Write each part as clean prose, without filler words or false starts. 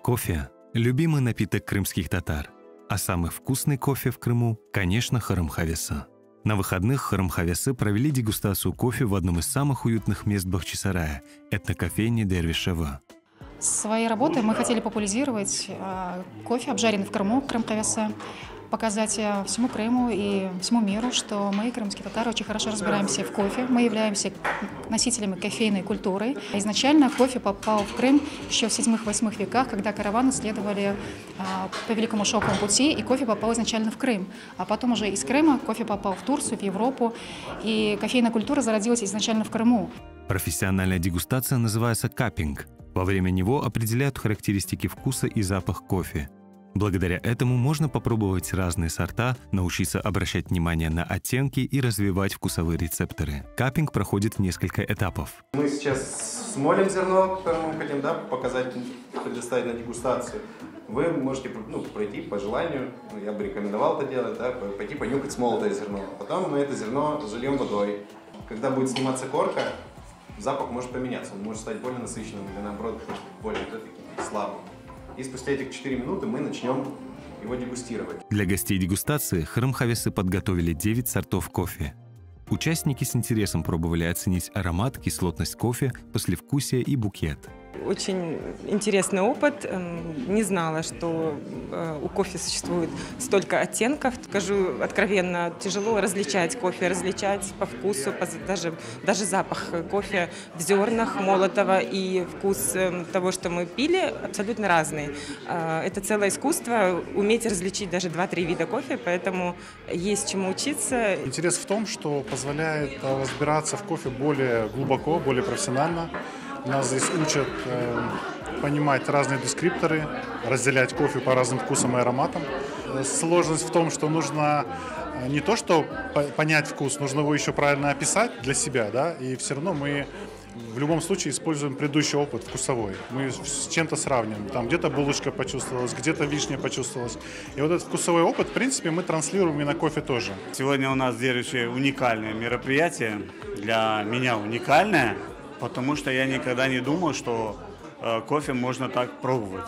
Кофе – любимый напиток крымских татар, а самый вкусный кофе в Крыму, конечно, Хырым-Хавеса. На выходных Хырым-Хавесы провели дегустацию кофе в одном из самых уютных мест Бахчисарая – этнокофейне Дервишева. Своей работой мы хотели популяризировать кофе, обжаренный в Крыму, Хырым-Хавеса, показать всему Крыму и всему миру, что мы, крымские татары, очень хорошо разбираемся в кофе. Мы являемся носителями кофейной культуры. Изначально кофе попал в Крым еще в 7-8 веках, когда караваны следовали по Великому Шелковому пути, и кофе попал изначально в Крым. А потом уже из Крыма кофе попал в Турцию, в Европу, и кофейная культура зародилась изначально в Крыму. Профессиональная дегустация называется каппинг. Во время него определяют характеристики вкуса и запах кофе. Благодаря этому можно попробовать разные сорта, научиться обращать внимание на оттенки и развивать вкусовые рецепторы. Каппинг проходит в несколько этапов. Мы сейчас смолим зерно, которое мы хотим показать, предоставить на дегустацию. Вы можете пройти по желанию, я бы рекомендовал это делать, пойти понюхать смолотое зерно. Потом мы это зерно зальем водой. Когда будет сниматься корка, запах может поменяться, он может стать более насыщенным или наоборот более слабым. И спустя этих 4 минуты мы начнем его дегустировать. Для гостей дегустации Хырым-Хавесы подготовили 9 сортов кофе. Участники с интересом пробовали оценить аромат, кислотность кофе, послевкусие и букет. Очень интересный опыт. Не знала, что у кофе существует столько оттенков. Скажу откровенно, тяжело различать кофе, различать по вкусу, даже запах кофе в зернах молотого и вкус того, что мы пили, абсолютно разный. Это целое искусство, уметь различить даже 2-3 вида кофе, поэтому есть чему учиться. Интерес в том, что позволяет разбираться в кофе более глубоко, более профессионально. Нас здесь учат понимать разные дескрипторы, разделять кофе по разным вкусам и ароматам. Сложность в том, что нужно не то, что понять вкус, нужно его еще правильно описать для себя, да, и все равно мы в любом случае используем предыдущий опыт вкусовой. Мы с чем-то сравниваем. Там где-то булочка почувствовалась, где-то вишня почувствовалась. И вот этот вкусовой опыт, в принципе, мы транслируем и на кофе тоже. Сегодня у нас здесь уникальное мероприятие. Для меня уникальное, потому что я никогда не думал, что кофе можно так пробовать.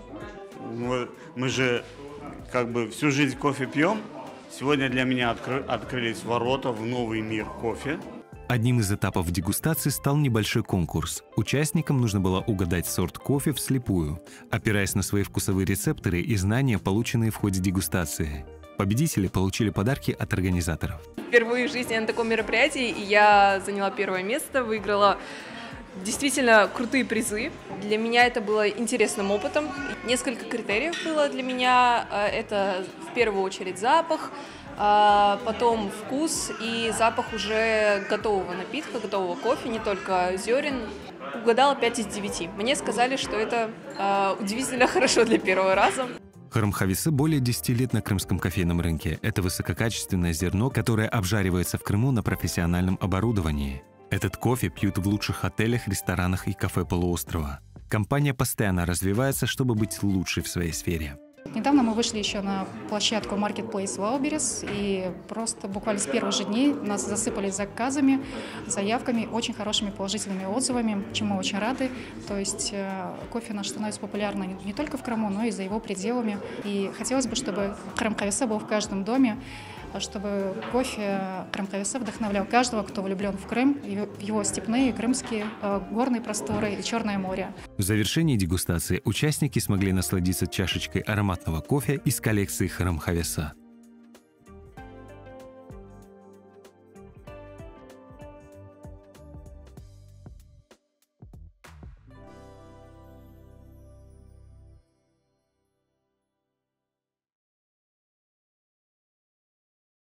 Мы же как бы всю жизнь кофе пьем. Сегодня для меня открылись ворота в новый мир кофе. Одним из этапов дегустации стал небольшой конкурс. Участникам нужно было угадать сорт кофе вслепую, опираясь на свои вкусовые рецепторы и знания, полученные в ходе дегустации. Победители получили подарки от организаторов. Впервые в жизни на таком мероприятии, и я заняла первое место, выиграла действительно крутые призы. Для меня это было интересным опытом. Несколько критериев было для меня. Это в первую очередь запах, потом вкус и запах уже готового напитка, готового кофе, не только зерен. Угадала 5 из 9. Мне сказали, что это удивительно хорошо для первого раза. Хырым-Хавесы более 10 лет на крымском кофейном рынке. Это высококачественное зерно, которое обжаривается в Крыму на профессиональном оборудовании. Этот кофе пьют в лучших отелях, ресторанах и кафе полуострова. Компания постоянно развивается, чтобы быть лучшей в своей сфере. Недавно мы вышли еще на площадку Marketplace Wildberries, и просто буквально с первых же дней нас засыпали заказами, заявками, очень хорошими положительными отзывами, чему мы очень рады. То есть кофе наш становится популярным не только в Крыму, но и за его пределами. И хотелось бы, чтобы Хырым-Хавеса был в каждом доме, чтобы кофе Хырым-Хавеса вдохновлял каждого, кто влюблен в Крым, в его степные, крымские, горные просторы и Черное море. В завершении дегустации участники смогли насладиться чашечкой ароматного кофе из коллекции Хырым-Хавеса.